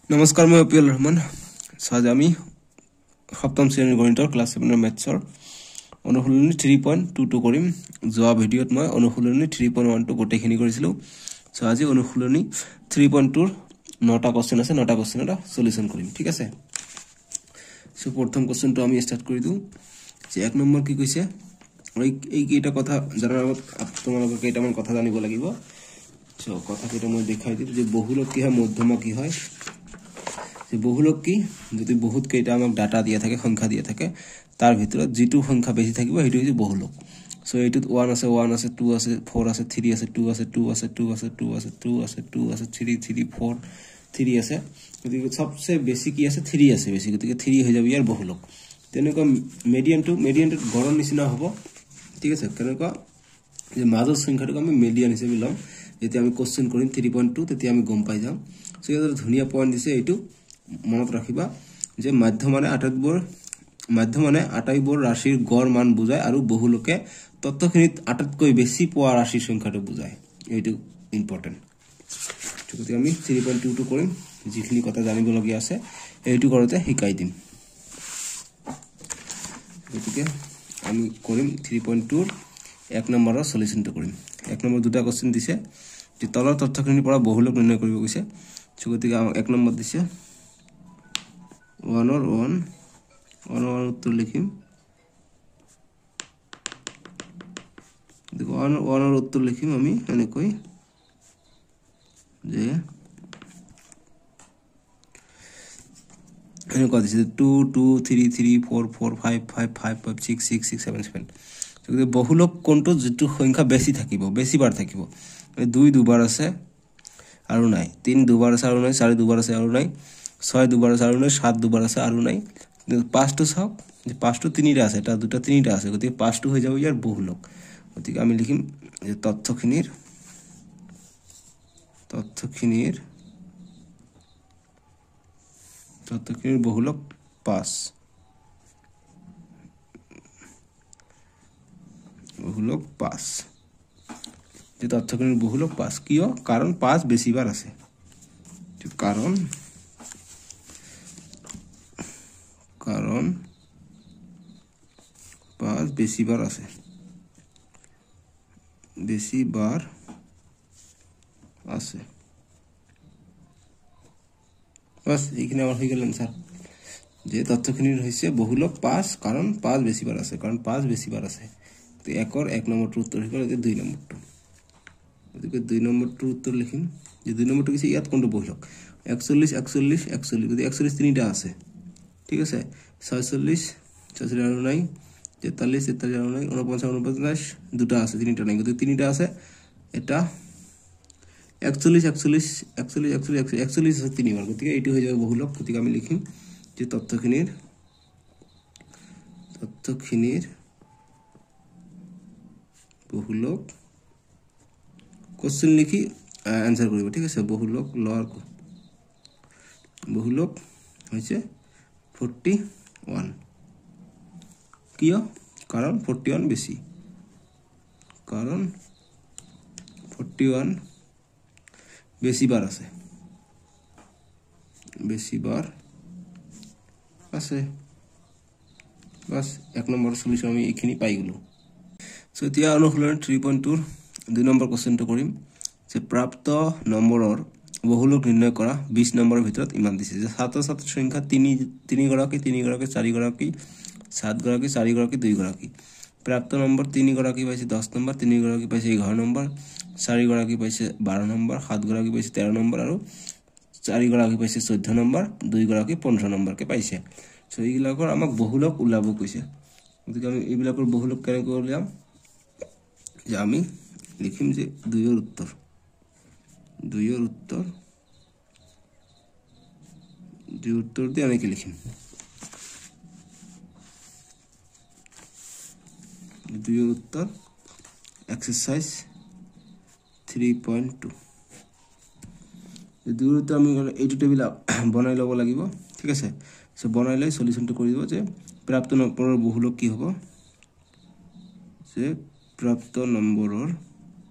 নমস্কাৰ মই অপিল ৰহমান সাজ আমি সপ্তম শ্ৰেণীৰ গণিতৰ ক্লাছ 7 মেথছৰ অনুশীলনী 3.22 কৰিম যোৱা ভিডিঅ'ত মই অনুশীলনী 3.12 গোটেইখিনি কৰিছিলো সো আজি অনুশীলনী 3.2 নটা কোৱেশ্চন আছে নটা কোৱেশ্চনৰ সলিউশন কৰিম ঠিক আছে সো প্ৰথম কোৱেশ্চনটো আমি স্টাৰ্ট কৰি দিও যে এক নম্বৰ কি কৈছে এই কেইটা কথা জানাৰ আগত তোমালোকে কেইটামান কথা জানিব লাগিব সো কথা কেইটা মই দেখাই দিম যে বহুলক কি হয় মধ্যমা কি হয় যে বহুলক কি যদি বহুত কেইটা আমাক ডাটা দিয়া থাকে সংখ্যা দিয়া থাকে তাৰ ভিতৰত যেটো সংখ্যা বেছি থাকিব হেতু হৈছে বহুলক সো এটুত 1 আছে 2 আছে 4 আছে 3 আছে 2 আছে 2 আছে 2 আছে 2 আছে 2 আছে 2 আছে 3 3 4 3 আছে গতিকে সবচে বেছি কি আছে 3 আছে বেছি গতিকে 3 হৈ যাব ইয়াৰ বহুলক তেনেকৈ মিডিয়ানটো গড়ৰ নিচিনা হ'ব ঠিক আছে কেনেকুৱা যে মাজৰ সংখ্যাটো আমি মিডিয়ান হিচাপে লম যেতিয়া আমি কোৱেশ্চন কৰিম 3.2 তেতিয়া আমি গম পাই যাম সো ইয়াৰ ধুনিয়া পইণ্ট দিছে এইটো মনত ৰাখিবা যে মাধ্যমনে আটাইবোৰ ৰাশিৰ গড় মান বুজায় আৰু বহুলকে তত্ত্বখিনিত আটাইতকৈ বেছি পোৱা ৰাশিৰ সংখ্যাটো বুজায় এইটো ইম্পৰ্টেন্ট যদি আমি 3.22 কৰিম যিখিনি কথা জানিব লগিয়া আছে এইটো কৰতে শিকাই দিম গতিকে আমি কৰিম 3.2 এক নম্বৰৰ সলিউশনটো কৰিম এক নম্বৰ দুটা কোৱেশ্চন দিছে যে তলৰ তথ্যখিনিৰ পৰা বহুলক নিৰ্ণয় কৰিব কৈছে গতিকে এক নম্বৰ দিছে 1 উত্তৰ লিখিম দেখো 1 উত্তৰ লিখিম আমি এনেকৈ যে এনেকুৱা দিছে 2 2 3 3 4 4 5 5 5 5 6 6 6 7 7 গতিকে বহুলক কোনটো যেটো সংখ্যা বেছি থাকিব বেছি বাৰ থাকিব 2 দুবাৰ আছে আৰু নাই 3 দুবাৰ আছে আৰু নাই 4 দুবাৰ আছে আৰু নাই 6 দুবাৰ আছে আৰু নাই 7 দুবাৰ আছে আৰু নাই 5 টো চাওক যে 5 টো 3 টা আছে এটা দুটা 3 টা আছে গতিকে 5 টো হৈ যাব ইয়াৰ বহুলক গতিকে আমি লিখিম যে তথ্যখিনিৰ বহুলক 5 বহুলক 5 যে তথ্যখিনিৰ বহুলক 5 কিয় কাৰণ 5 বেছি বাৰ আছে কাৰণ 5 বেছি বাৰ আছে বাস এইখিনি আমাৰ হৈ গ'ল আনসাৰ যে তথ্যখিনিৰ হৈছে বহুলক 5 কাৰণ 5 বেছি বাৰ আছে কাৰণ 5 বেছি বাৰ আছে তো একৰ এক নম্বৰটো উত্তৰ হৈ গ'ল যে 2 নম্বৰটো গতিকে 2 নম্বৰটো উত্তৰ লিখিম যে 2 নম্বৰটো কি ইয়াত কোনটো বহুলক 41 41 41 গতিকে 41 তিনিটা আছে ঠিক আছে 46 46 আৰু নাই 43 43 আৰু নাই 49 49 দুটা আছে তিনিটা নাই গতিকে তিনিটা আছে এটা 41 41 41 41 41 আছে তিনিবাৰ গতিকে এইটো হৈ যাব বহুলক গতিকে আমি লিখিম যে তথ্যখিনিৰ বহুলক কোশ্চেন লিখি আনসার কৰিব ঠিক আছে বহুলক লৰ বহুলক হৈছে 41 কিয় কাৰণ 41 বেছি কাৰণ 41 বেছি বাৰ আছে বাস এক নম্বৰ সলিউশন আমি এইখিনি পাই গলো সো এতিয়া অনুশীলনী 3.2 2 নম্বৰ কোৱেশ্চনটো কৰিম যে প্ৰাপ্ত নম্বৰৰ বহুলক নিৰ্ণয় কৰা 20 নম্বৰৰ ভিতৰত ইমান দিছে যে ছাত্ৰ ছাত্ৰীৰ সংখ্যা 3 গৰাকী 4 গৰাকী 7 গৰাকী 4 গৰাকী 2 গৰাকী প্ৰাপ্ত নম্বৰ 3 গৰাকী পাইছে 10 নম্বৰ 3 গৰাকী পাইছে 11 নম্বৰ 4 গৰাকী পাইছে 12 নম্বৰ 7 গৰাকী পাইছে 13 নম্বৰ আৰু 4 গৰাকী পাইছে 14 নম্বৰ 2 গৰাকী 15 নম্বৰকে পাইছে সো এইবিলাকৰ আমাক বহুলক উলাব কৈছে গতিকে আমি এইবিলাকৰ বহুলক কেনেকৈ উলিয়াম যে আমি লিখিম যে 2 ৰ উত্তৰ 2 উত্তৰ দিয়ে আমি কি লিখিম 2 ৰ উত্তৰ এক্সাৰসাইজ 3.2 2 ৰ উত্তৰ আমি এইটো টেবুল বনাই ল'ব লাগিব ঠিক আছে সো বনাই লৈ সলিউশনটো কৰি দিব যে প্ৰাপ্ত নম্বৰৰ বহুলক কি হ'ব যে প্ৰাপ্ত নম্বৰৰ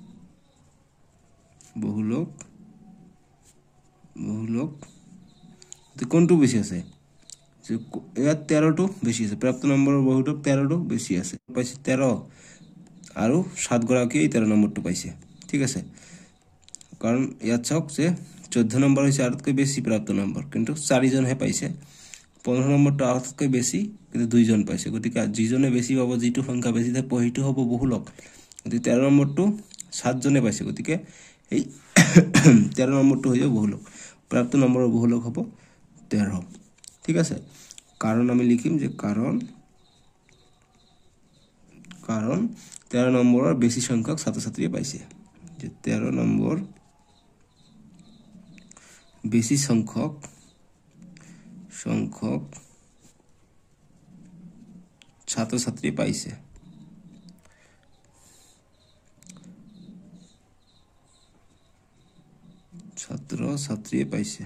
বহুলক কোনটো বেছি আছে যে ইয়াত 13টো বেছি আছে প্ৰাপ্ত নম্বৰৰ বহুটো 13টো বেছি আছে পাইছে 13 আৰু 7 গৰাকী 13 নম্বৰটো পাইছে ঠিক আছে কাৰণ ইয়াত চাওক যে 14 নম্বৰ হৈছে আটাইতকৈ বেছি প্ৰাপ্ত নম্বৰ কিন্তু 4 জনহে পাইছে 15 নম্বৰটো আটাইতকৈ বেছি কিন্তু 2 জন পাইছে গতিকে যিজনে বেছি পাব যিটো সংখ্যা বেছি থাকে পহিটো হ'ব বহুলক গতিকে 13 নম্বৰটো 7 জনে পাইছে গতিকে এই 13 নম্বৰটো হৈ যাব বহুলক প্ৰাপ্ত নম্বৰৰ বহুলক হ'ব 13 ঠিক আছে কাৰণ আমি লিখিম যে কাৰণ 13 নম্বৰৰ বেছি সংখ্যক ছাত্ৰ ছাত্ৰীয়ে পাইছে যে 13 নম্বৰ বেছি সংখ্যক ছাত্ৰ ছাত্ৰী পাইছে ছাত্ৰ ছাত্ৰীয়ে পাইছে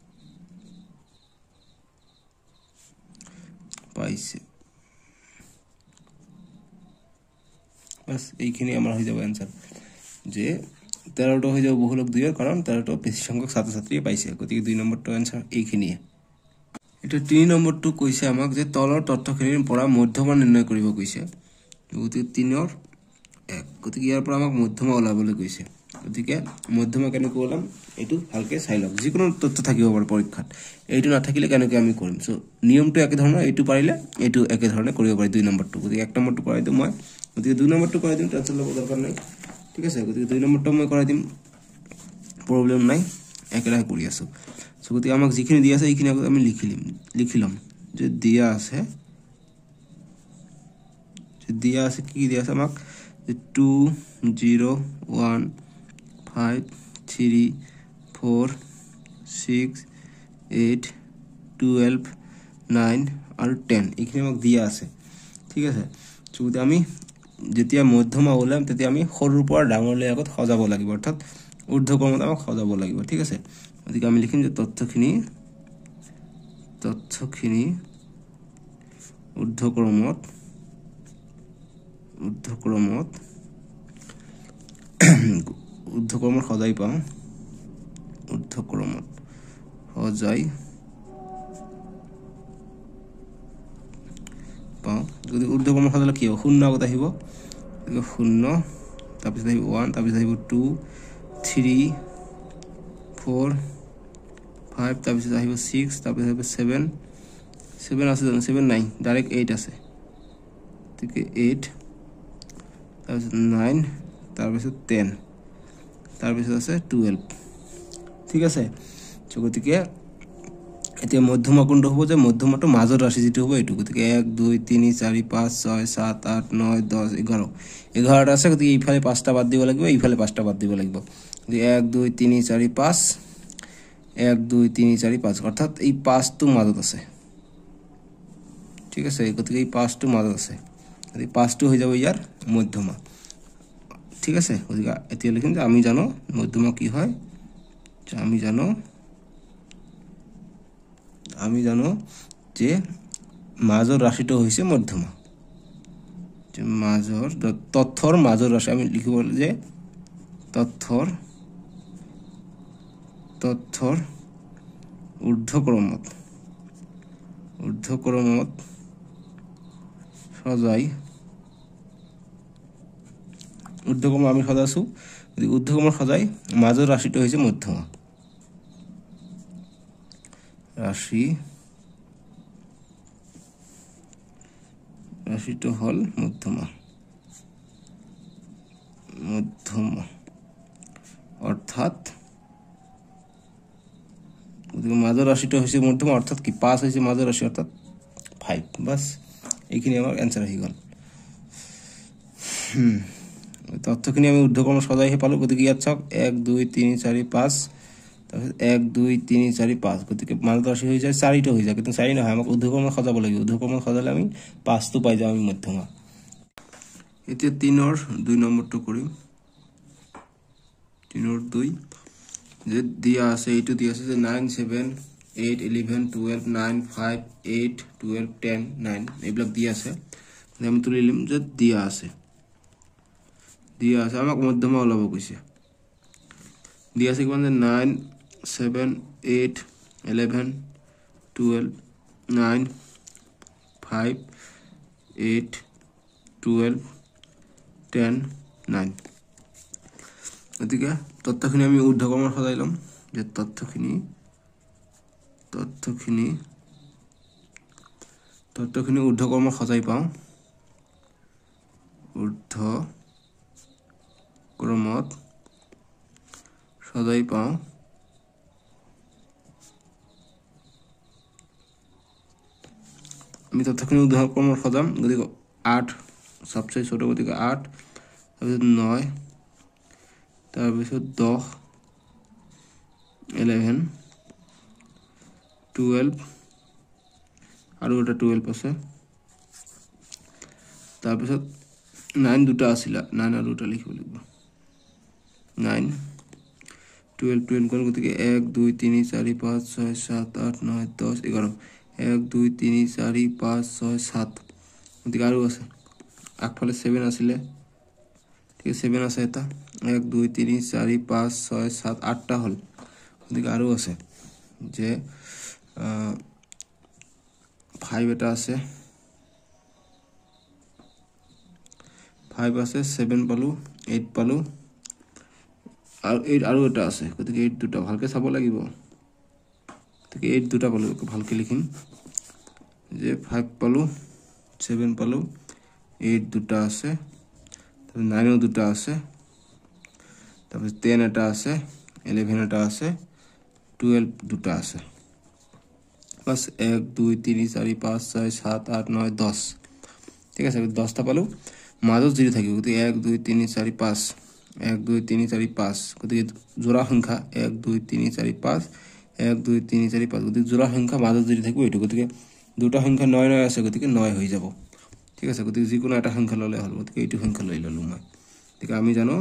বাস এইখিনি আমাৰ হৈ যাব आंसर যে 13টো হৈ যাব বহুলক 2 কাৰণ 13টো বেছি সংখ্যক ছাত্ৰ ছাত্ৰীয়ে পাইছে গতিকে 2 নম্বৰটো आंसर এইখিনিয়ে এটা 3 নম্বৰটো কৈছে আমাক যে তলৰ তথ্যখিনিৰ পৰা মধ্যমা নিৰ্ণয় কৰিব কৈছে গতিকে 3ৰ 1 গতিকে ইয়াৰ পৰা আমাক মধ্যমা ওলাবলৈ কৈছে গতিকে মধ্যমা কেনেকৈ ওলাম এটো ভালকে চাই লওক যিকোনো তথ্য থাকিব পাৰে পৰীক্ষাত এইটো নাথাকিলে কেনেকৈ আমি কৰিম সো নিয়মটো একে ধৰণৰ এইটো পাৰিলে এইটো একে ধৰণে কৰিব পাৰি 2 নম্বৰটো গতিকে 1 নম্বৰটো কৰাই দিম মই গতিকে 2 নম্বৰটো কৰাই দিম টেনচন ল'ব দৰকাৰ নাই ঠিক আছে গতিকে 2 নম্বৰটো মই কৰাই দিম প্ৰবলেম নাই একেৰাহে কৰি আছো সো গতিকে আমাক যিখিনি দিয়া আছে এইখিনি আমি লিখিলাম যে দিয়া আছে কি দিয়া আছে আমাক 2 0 1 5 3 4 6 8 12 9 আৰু 10 এইখিনি আমাক দিয়া আছে ঠিক আছে সো আমি যেতিয়া মধ্যমা ওলাম তেতিয়া আমি সৰুৰ পৰা ডাঙৰলৈ আগত সজাব লাগিব অৰ্থাৎ ঊৰ্ধ্বক্ৰমত আমাক সজাব লাগিব ঠিক আছে গতিকে আমি লিখিম যে তথ্যখিনি ঊৰ্ধ্বক্ৰমত সজাই পাওঁ যদি ঊৰ্ধ্বক্ৰমত সজালে কি হ'ব 0 আগত আহিব 0 তাৰপিছত আহিব 1 তাৰপিছত আহিব 2 3 4 5 তাৰপিছত আহিব 6 তাৰপিছত আহিব 7 আছে জানো 7 নাই ডাইৰেক্ট 8 আছে ঠিক 8 তাৰপিছত 9 তাৰপিছত 10 তাৰপিছত আছে 12 ঠিক আছে গতিকে এতিয়া মধ্যমা কোনটো হ'ব যে মধ্যমাটো মাজৰ ৰাশি যেটো হ'ব এটো গতিকে 1 2 3 4 5 6 7 8 9 10 11 11টা আছে গতিকে ইফালে 5টা বাদ দিব লাগিব ইফালে 5টা বাদ দিব লাগিব যে 1 2 3 4 5 1 2 3 4 5 অৰ্থাৎ এই 5 টো মাজত আছে ঠিক আছে গতিকে এই 5 টো মাজত আছে এই 5 টো হৈ যাব ইয়াৰ মধ্যমা ঠিক আছে গতিকে এতিয়া লিখিম যে আমি জানো মধ্যমা কি হয় আমি জানো যে মাজৰ ৰাশিটো হৈছে মধ্যমা যে তথ্যৰ মাজৰ ৰাশি আমি লিখিব যে তথ্যৰ ঊৰ্ধ্বক্ৰমত সজাই ঊৰ্ধ্বক্ৰম আমি সজাইছো যদি ঊৰ্ধ্বক্ৰম সজাই মাজৰ ৰাশিটো হৈছে মধ্যমা ৰাশিটো হল মধ্যমা অৰ্থাৎ মাজৰ ৰাশিটো হৈছে মধ্যমা অৰ্থাৎ কি 5 হৈছে মাজৰ ৰাশি অৰ্থাৎ 5 বাস এইখিনি আমাৰ आंसर হৈ গল তথ্যখিনি আমি ঊৰ্ধ্বক্ৰম সজাইহে পালো গতিকে ইয়াত চাওক 1 2 3 4 5 তাৰপিছত 1 2 3 4 5 গতিকে মাজৰ ৰাশি হৈ যায় 4টো হৈ যায় কিন্তু 4 নহয় আমাক ঊৰ্ধ্বক্ৰম সজাব লাগিব ঊৰ্ধ্বক্ৰম সজালে আমি 5টো পাই যাম আমি মধ্যমা এতিয়া 3ৰ 2 নম্বৰটো কৰিম 3ৰ 2 যে দিয়া আছে এইটো দিয়া আছে যে 9 7 8 11 12 9 5 8 12 10 9 এইবিলাক দিয়া আছে আমি তুলি লিম যে দিয়া আছে আমাক মধ্যমা ওলাব কৈছে দিয়া আছে কিমান যে 9 7 8 11 12 9 5 8 12 10 9 গতিকে তথ্যখিনি আমি ঊৰ্ধ্বক্ৰমত সজাই লম যে তথ্যখিনি ঊৰ্ধ্বক্ৰমত সজাই পাওঁ আমি তথ্যখিনি ঊৰ্ধ্বক্ৰমত সজাম গতিকে 8 সবচেয়ে ছোট গতিকে 8 তাৰপিছত 9 তাৰপিছত 10 11 12 আৰু এটা 12 আছে তাৰপিছত 9 দুটা আছিল 9 আৰু দুটা লিখিব লাগিব 9 12 12 কোন গতিকে 1 2 3 4 5 6 7 8 9 10 11 1 2 3 4 5 6 7 গতিকে আৰু আছে আগফালে 7 আছিল ঠিক আছে 7 আছে এটা 1 2 3 4 5 6 7 8টা হল গতিকে আৰু আছে যে 5 এটা আছে 5 আছে 7 পালো 8 পালো আৰু 8 আৰু এটা আছে গতিকে 8 দুটা ভালকে চাব লাগিব গতিকে 8 দুটা পালো ভালকে লিখিম যে 5 পালো 7 পালো 8 দুটা আছে তারপর 9 দুটা আছে তারপর 10 এটা আছে 11 এটা আছে 12 দুটা আছে বাস 1 2 3 4 5 6 7 8 9 10 ঠিক আছে 10টা পালো মাজত যদি থাকিব গতিকে 1 2 3 4 5 1 2 3 4 5 গতিকে জোড়া সংখ্যা 1 2 3 4 5 1 2 3 4 5 গতিকে জোড়া সংখ্যা মাজত যদি থাকিব এটো গতিকে দুটা সংখ্যা 9 9 আছে গতিকে 9 হৈ যাব ঠিক আছে গতিকে যিকোনো এটা সংখ্যা ললে হল গতিকে এইটো সংখ্যা লৈ ললো মই ঠিক আমি জানো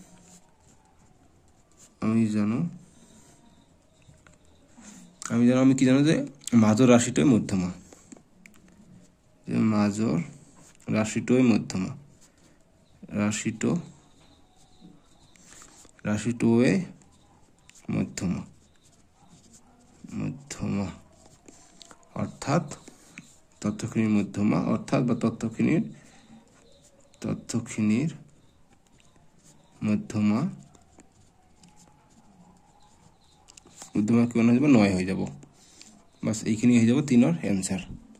আমি কি জানো যে মাজৰ ৰাশিটোই মধ্যমা যে মাজৰ ৰাশিটোই মধ্যমা ৰাশিটোৱে মধ্যমা অর্থাৎ তথ্যখিনির মধ্যমা অর্থাৎ বা তথ্যখিনির মধ্যমা কিমান হৈ যাব 9 হৈ যাব বাস এইখিনি হৈ যাব 3ৰ এনসার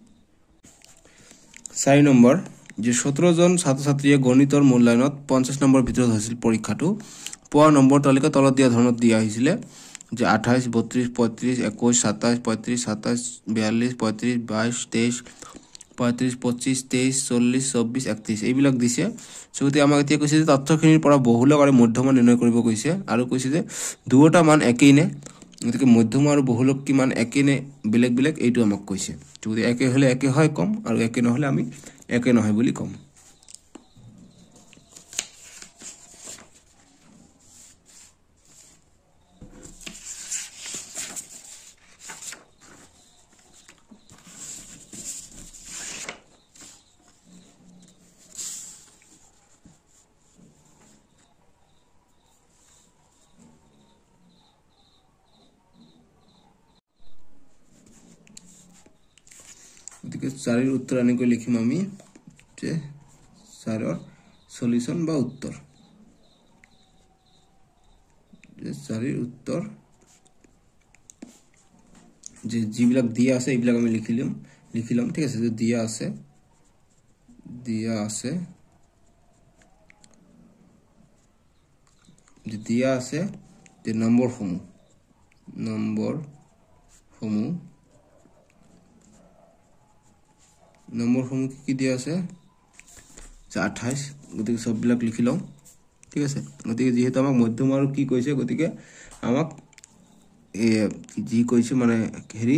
4 নম্বৰ যে 17 জন ছাত্ৰ-ছাত্ৰীয়ে গণিতৰ মূল্যায়নত 50 নম্বৰ ভিতৰত হৈছিল পৰীক্ষাটো পোৱা নম্বৰ তালিকা তলত দিয়া ধৰণত দিয়া হৈছিল যে 28 32 35 21 27 35 27 42 35 22 23 35 25 23 40 24 31 এইবিলাক দিছে সৌতে আমাক এতিয়া কৈছে যে তথ্যখিনিৰ পৰা বহুলক আৰু মধ্যমা নিৰ্ণয় কৰিব কৈছে আৰু কৈছে যে দুটা মান একেই নে গতিকে মধ্যমা আৰু বহুলক কি মান একেই নে বেলেগ বেলেগ এইটো আমাক কৈছে যদি একে হলে একে হয় কম আৰু একে নহলে আমি একে নহয় বুলি কম গতিকে 4 এর উত্তর আনি কই লিখিম আমি যে 4 এর সলিউশন বা উত্তর যে 4 এর উত্তর যে জিবিলাক দিয়া আছে এইবিলাক আমি লিখিলাম ঠিক আছে যে দিয়া আছে যে নম্বৰ কি দিয়া আছে 28 গতিকে সববিলাক লিখিলাম ঠিক আছে গতিকে যেহেতু আমাক মধ্যমা আৰু কি কৈছে গতিকে আমাক জি কৈছে মানে হেৰি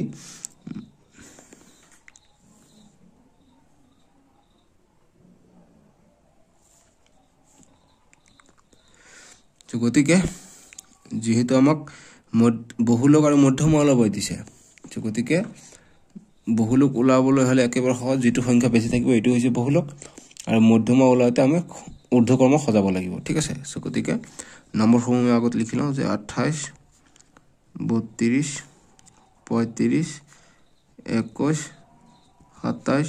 তো গতিকে যেহেতু আমাক বহুলক আৰু মধ্যমা ওলাব দিছে তো গতিকে বহুলক ওলাবলৈ হলে একেবাৰে সহজ যেটো সংখ্যা বেছি থাকিব এটো হৈছে বহুলক আৰু মধ্যমা ওলাওতে আমি ঊৰ্ধ্বক্ৰম সজাব লাগিব ঠিক আছে সো গতিকে নম্বৰসমূহ আমি আগত লিখিলাম যে 28 32 35 21 27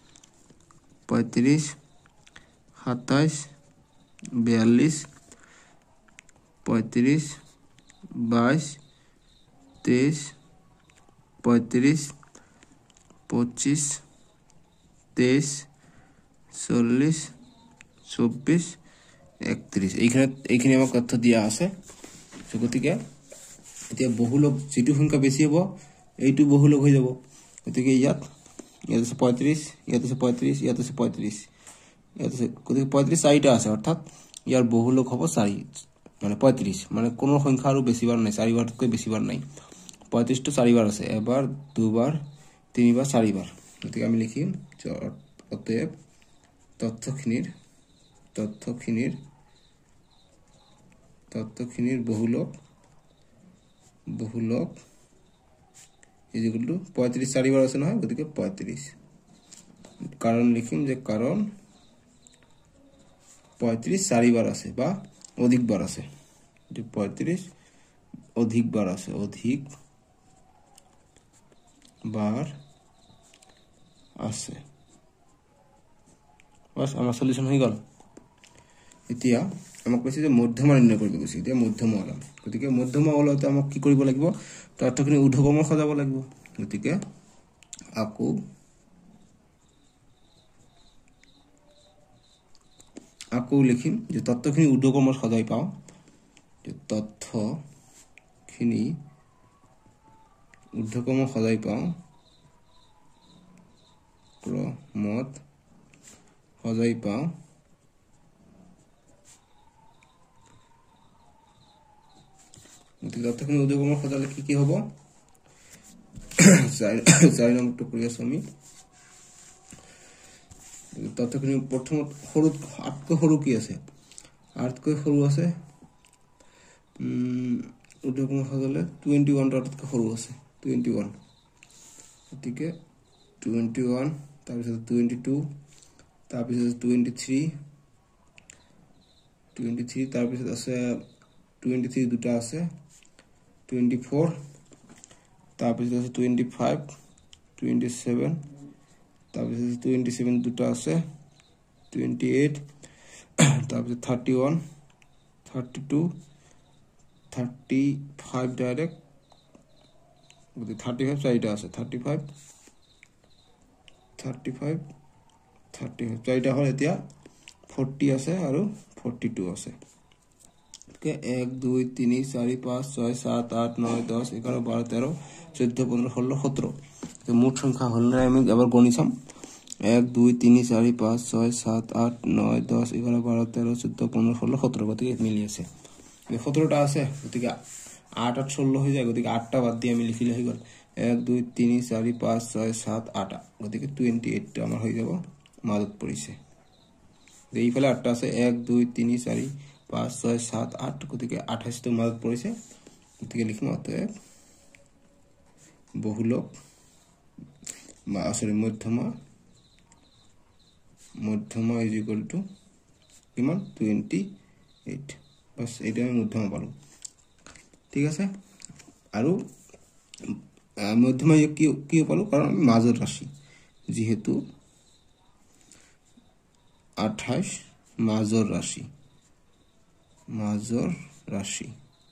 35 27 42 35 22 23 35 25 23 40 24 31 এইখানে আমাক তথ্য দিয়া আছে গতিকে এতিয়া বহুলক যেটো সংখ্যা বেছি হ'ব এইটো বহুলক হৈ যাব গতিকে ইয়াত আছে 35 ইয়াত আছে 35 ইয়াত আছে 35 ইয়াত আছে গতিকে 35 চাৰিটা আছে অৰ্থাৎ ইয়াৰ বহুলক হ'ব 4 মানে 35 মানে কোনো সংখ্যা আৰু বেছিবাৰ নাই 4 বাৰতকৈ বেছিবাৰ নাই 35 টো 4 বাৰ আছে এবাৰ দুবাৰ তিনিবাৰ চাৰিবাৰ গতিকে আমি লিখিম অতএব তথ্যখিনিৰ বহুলক ইজ ইকুয়াল টু 35 4 বাৰ আছে নহয় গতিকে 35 কাৰণ লিখিম যে কাৰণ 35 4 বাৰ আছে বা অধিক বাৰ আছে যে 35 অধিক বাৰ আছে অধিক বাৰ আছে বাস আমাৰ সলিউশন হৈ গল এতিয়া আমাক কৈছে যে মধ্যমা নিৰ্ণয় কৰিব কৈছে এতিয়া মধ্যমা ওলাম গতিকে মধ্যমা ওলাওতে আমাক কি কৰিব লাগিব তথ্যখিনি ঊৰ্ধ্বক্ৰমত সজাব লাগিব গতিকে আকৌ লিখিম যে তথ্যখিনি ঊৰ্ধ্বক্ৰমত সজাই পাওঁ যে তথ্যখিনি ঊৰ্ধ্বক্ৰমত সজাই পাওঁ ক্ৰমত সজাই পাওঁ গতিকে তথ্যখিনি ঊৰ্ধ্বক্ৰমত সজালে কি হ'ব 4 নম্বৰটো কৰি আছো আমি তথ্যখিনি প্ৰথমত আটকৈ সৰু কি আছে আটকৈ সৰু আছে ঊৰ্ধ্বক্ৰমত সজালে 21 টো আটকৈ সৰু আছে 21 গতিকে 21 তাৰপিছত 22 তাৰপিছত 23 তাৰপিছত আছে 23 দুটা আছে 24 তাৰপিছত আছে 25 27 তাৰপিছত 27 দুটা আছে 28 তাৰপিছত 31 32 35 ডাইৰেক্ট গতি 35 চাৰিটা আছে 35 চাৰিটা হল এতিয়া 40 আছে আৰু 42 আছে के 1 2 3 4 5 6 7 8 9 10 11 12 13 14 15 16 17 তো মোট সংখ্যা হল না আমি এবাৰ গণি চাম 1 2 3 4 5 6 7 8 9 10 11 12 13 14 15 16 17 গতিকে মিলি আছে 17টা আছে গতিকে 8 8 16 হৈ যায় গতিকে 8টা বাদ দি আমি লিখিলে হৈ গল 1 2 3 4 5 6 7 8 গতিকে 28 টা আমাৰ হৈ যাব মাজত পৰিছে এইফালে 8টা আছে 1 2 3 4 5 6 7 8 গতিকে 28 টো মাজত পৰিছে গতিকে লিখিম অতএব বহুলক মধ্যমা ইজ ইকুয়াল টু কিমান 28 বাস এটা আমি মধ্যমা পালো ঠিক আছে আৰু মধ্যমা কি পালো কাৰণ মাজৰ ৰাশি যেহেতু 28 মাজৰ ৰাশি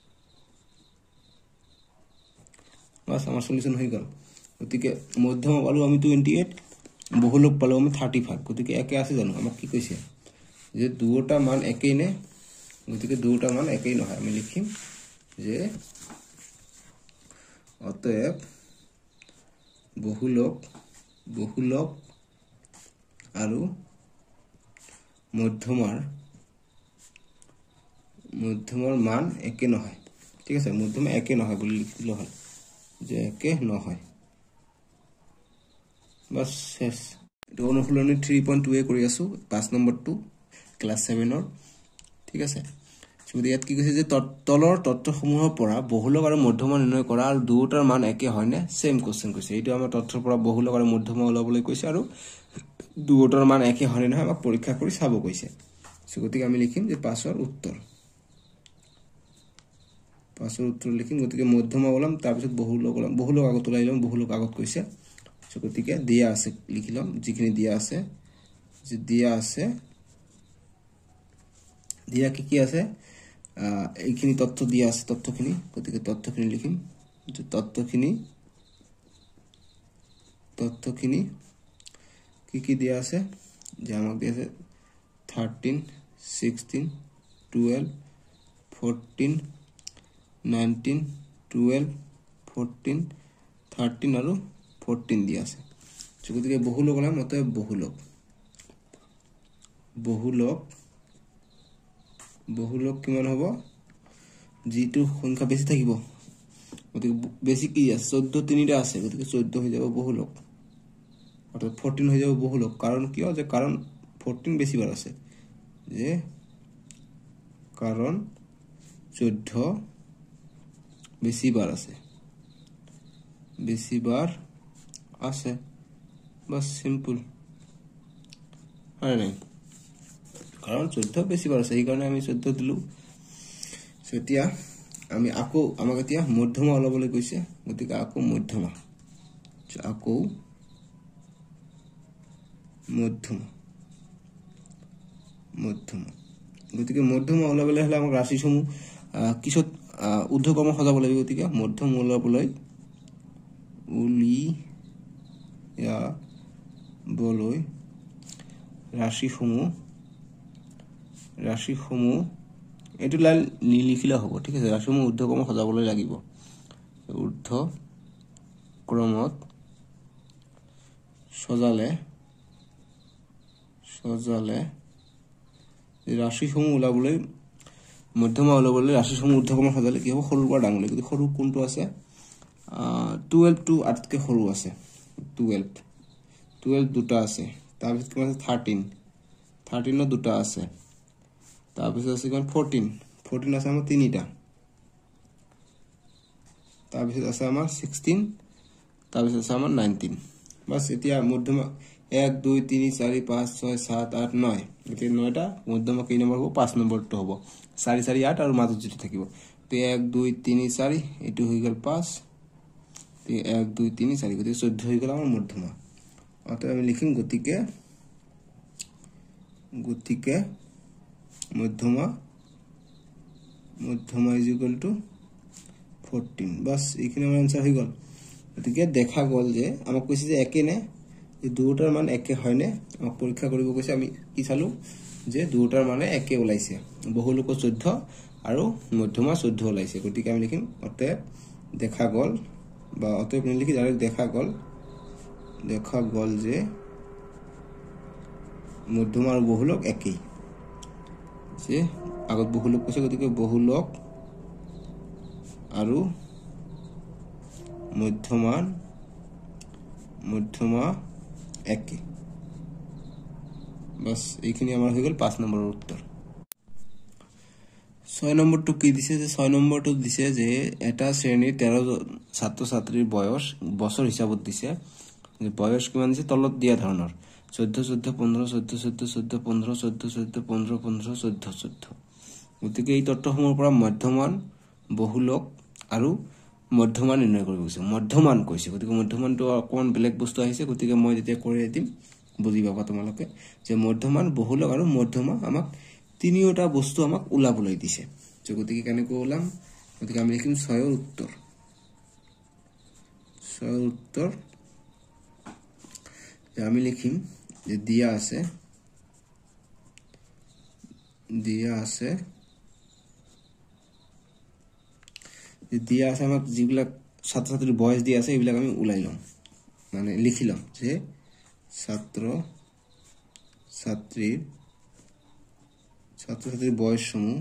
বাস আমাৰ সলিউশন হৈ গল গতিকে মধ্যমা পালো আমি 28 বহুলক পালো আমি 35 গতিকে একে আছে জানো আমাক কি কৈছে যে দুটা মান একেই নে গতিকে দুটা মান একেই নহয় আমি লিখিম যে অতএব বহুলক আৰু মধ্যমাৰ মান একে নহয় ঠিক আছে মধ্যমা একে নহয় বুলি লিখিলে হয় যে একে নহয় বাস শেষ এটা অনুশীলনী 3.2 এ কৰি আছো 5 নম্বৰটো ক্লাস 7 ৰ ঠিক আছে যদি ইয়াত কি কৈছে যে তলৰ তথ্যসমূহৰ পৰা বহুলক আৰু মধ্যমা নিৰ্ণয় কৰা আৰু দুটাৰ মান একে হয় নে সেম কোশ্চেন কৈছে এইটো আমাৰ তথ্যৰ পৰা বহুলক আৰু মধ্যমা ওলাবলৈ কৈছে আৰু দুটাৰ মান একে হয় নে নহয় আমাক পৰীক্ষা কৰি চাব কৈছে গতিকে আমি লিখিম যে পাছৰ উত্তৰ লিখিম গতিকে মধ্যমা ওলাম তাৰ পিছত বহুলক আগত ওলাই লম বহুলক আগত কৈছে গতিকে দিয়া আছে লিখি লম যিখিনি দিয়া আছে যে দিয়া কি আছে এইখিনি তথ্য দিয়া আছে তথ্যখিনি গতিকে তথ্যখিনি লিখিম যে তথ্যখিনি কি দিয়া আছে যে আমাক দিয়া আছে 13 16 12 14 19 12 14 13 আৰু 14 দিয়া আছে গতিকে বহুলক নাম মতে বহুলক কিমান হ'ব যিটো সংখ্যা বেছি থাকিব গতিকে বেছি কি আছে 14 তিনিটা আছে গতিকে 14 হৈ যাব বহুলক অৰ্থাৎ 14 হৈ যাব বহুলক কাৰণ কিয় যে কাৰণ 14 বেছি বাৰ আছে যে কাৰণ 14 বেছি বাৰ আছে বাস সিম্পল হয় নাই কাৰণ 14 বেছি বাৰ আছে এই কাৰণে আমি 14 দিলু এতিয়া আমি আকৌ আমাক এতিয়া মধ্যমা ওলাবলৈ কৈছে গতিকে আকৌ মধ্যমা গতিকে মধ্যমা ওলাবলৈ হলে আমাক ৰাশিসমূহ কিছত ঊৰ্ধ্বক্ৰম সজাব লাগিব গতিকে মধ্যম ওলাবলৈ ৰাশিসমূহ এটো লাইন নিলিখিলে হ'ব ঠিক আছে ৰাশিসমূহ ঊৰ্ধ্বক্ৰম সজাবলৈ লাগিব ঊৰ্ধ্বক্ৰমত সজালে ৰাশিসমূহ ওলাবলৈ মধ্যমা ওলাবলৈ ৰাশিসমূহ ঊৰ্ধ্বক্ৰমত সজালে কি হ'ব সৰুৰ পৰা ডাঙৰলৈ গতিকে সৰু কোনটো আছে 12 টু আটকে সৰু আছে 12 দুটা আছে তাৰ পিছত কিমান আছে 13 ৰ দুটা আছে তাৰ পিছত আছে কিমান 14 আছে আমাৰ তিনিটা তাৰ পিছত আছে আমাৰ 16 তাৰ পিছত আছে আমাৰ 19 বাস এতিয়া মধ্যমা 1 2 3 4 5 6 7 8 9 এতিয়া 9টা মধ্যমা কি নম্বৰ হ'ব 5 নম্বৰটো হ'ব 4 4 8 আৰু মাজত যেটি থাকিব তে 1 2 3 4 এটো হৈ গল 5 তে 1 2 3 4 গতিকে 14 হৈ গল আমাৰ মধ্যমা অত আমি লিখিম গতিকে মধ্যমা ইজ ইকুয়াল টু 14 বাস এইখিনি আমাৰ आंसर হৈ গল গতিকে দেখা গল যে আমাক কৈছে যে একে নে এই দুটাৰ মান একে হয় নে আমাক পৰীক্ষা কৰিব কৈছে আমি কি চালু যে দুটাৰ মানে একে ওলাইছে বহুলক 14 আৰু মধ্যমা 14 ওলাইছে গতিকে আমি লিখিম অতে দেখা গল বা অতে আপুনি লিখি ডাইৰেক্ট দেখা গল যে মধ্যমা আৰু বহুলক একেই যে আগত বহুলক কৈছে গতিকে বহুলক আৰু মধ্যমা একে বাস এইখিনি আমাৰ হৈ গল 5 নম্বৰৰ উত্তৰ 6 নম্বৰটো কি দিছে যে 6 নম্বৰটো দিছে যে এটা শ্ৰেণীৰ 13 ছাত্ৰ ছাত্ৰীৰ বয়স বছৰ হিচাপত দিছে যে বয়স কিমান দিছে তলত দিয়া ধৰণৰ 14 15 14 15 14 15 14 গতিকে এই তথ্যসমূহৰ পৰা মধ্যমান বহুলক আৰু মধ্যমান নিৰ্ণয় কৰিব গৈছে মধ্যমান কৈছে গতিকে মধ্যমানটো অকমান বেলেগ বস্তু আহিছে গতিকে মই যেতিয়া কৰি দিম বুজি পাবা তোমালোকে যে মধ্যমান বহুলক আৰু মধ্যমা আমাক তিনিওটা বস্তু আমাক উলাবলৈ দিছে গতিকে কেনেকৈ ওলাম গতিকে আমি লিখিম 6 ৰ উত্তৰ আমি লিখিম যে দিয়া আছে আমাক যিবিলাক ছাত্ৰ ছাত্ৰীৰ বয়স দিয়া আছে এইবিলাক আমি উলাই লম মানে লিখি লম যে ছাত্ৰ ছাত্ৰীৰ বয়সসমূহ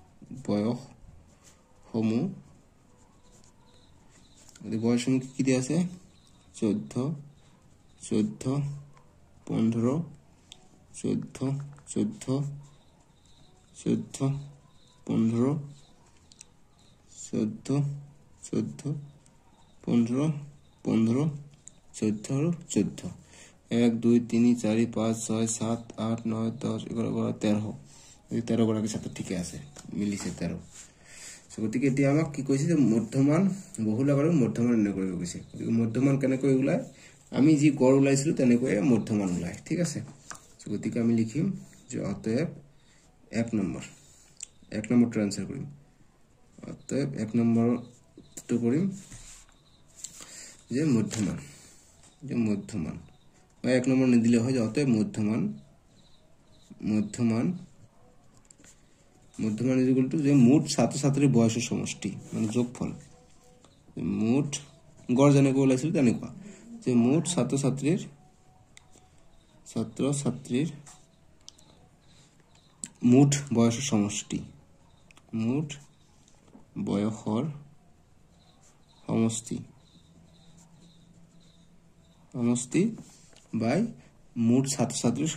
কি দিয়া আছে 14 15 14 15 14 15 14 1 2 3 4 5 6 7 8 9 10 11 12 13 গৰাকী ছাত্ৰ ঠিকে আছে মিলিছে 13 গতিকে এতিয়া আমাক কি কৈছে যে মধ্যমান বহুলক আৰু মধ্যমান নিৰ্ণয় কৰিব কৈছে গতিকে মধ্যমান কেনেকৈ ওলায় আমি যি গড় ওলাইছিলো তেনেকৈ মধ্যমান ওলাই ঠিক আছে গতিকে আমি লিখিম যে অতএব 1 নম্বৰটো আনসার কৰিম অতএব 1 নম্বৰটো কৰিম যে মধ্যমান বা 1 নম্বৰ নিদিলে হয় যে অতএব মধ্যমান ইজ ইকুয়াল টু যে মোট ছাত্র ছাত্রীৰ বয়সৰ সমষ্টি মানে যোগফল মোট গড় যেনেকৈ ওলাইছিল তেনেকুৱা যে মোট ছাত্র ছাত্রীৰ মোট বয়সৰ সমষ্টি সমষ্টি বাই মোট ছাত্র ছাত্রীৰ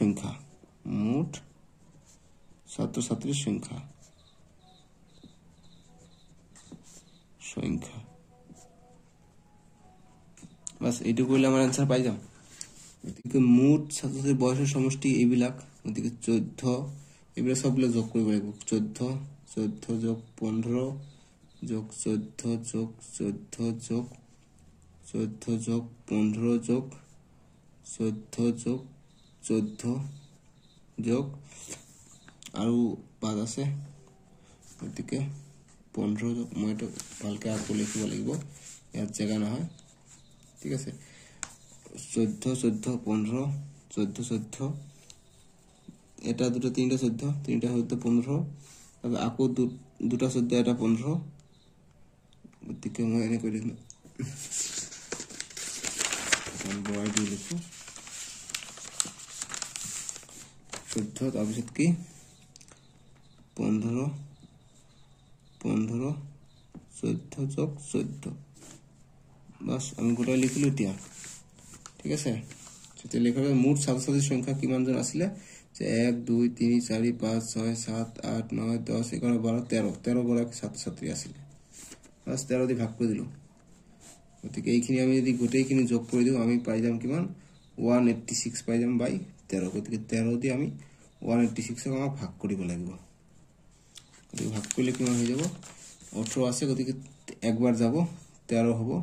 সংখ্যা বাস এইটো কৰিলে আমাৰ আনসার পাই যাম গতিকে মোট ছাত্র ছাত্রীৰ বয়সৰ সমষ্টি এইবিলাক গতিকে 14 এইবিলাক সববিলাক যোগ কৰিব লাগিব 14 যোগ 15 যোগ 14 যোগ 15 যোগ 14 যোগ 14 যোগ আৰু 5 আছে গতিকে 15 যোগ মইতো ভালকে আকৌ লিখিব লাগিব ইয়াত জায়গা নহয় ঠিক আছে 14 15 14 এটা দুটা তিনটা 15 আৰু আকৌ দুটা 14 এটা 15 গতিকে মই এনে কৰি দিম বঢ়াই দি লিখো 14 তাৰপিছত কি 15 14 যোগ 14 বাস আমি গোটাই লিখিলো এতিয়া ঠিক আছে তেতিয়া লেখাৰ মোট ছাত্র ছাত্রীৰ সংখ্যা কিমানজন আছিল যে 1 2 3 4 5 6 7 8 9 10 11 12 13 গৰাকী ছাত্র ছাত্রী আছিল বাস 13 দি ভাগ কৰি দিলো গতিকে এইখিনি আমি যদি গোটেইখিনি যোগ কৰি দিও আমি পাই যাম কিমান 186 পাই যাম বাই 13 গতিকে 13 দি আমি 186 ক ভাগ কৰিব লাগিব গতিকে ভাগ কৰিলে কিমান হৈ যাব 18 আছে গতিকে একবাৰ যাব 13 হ'ব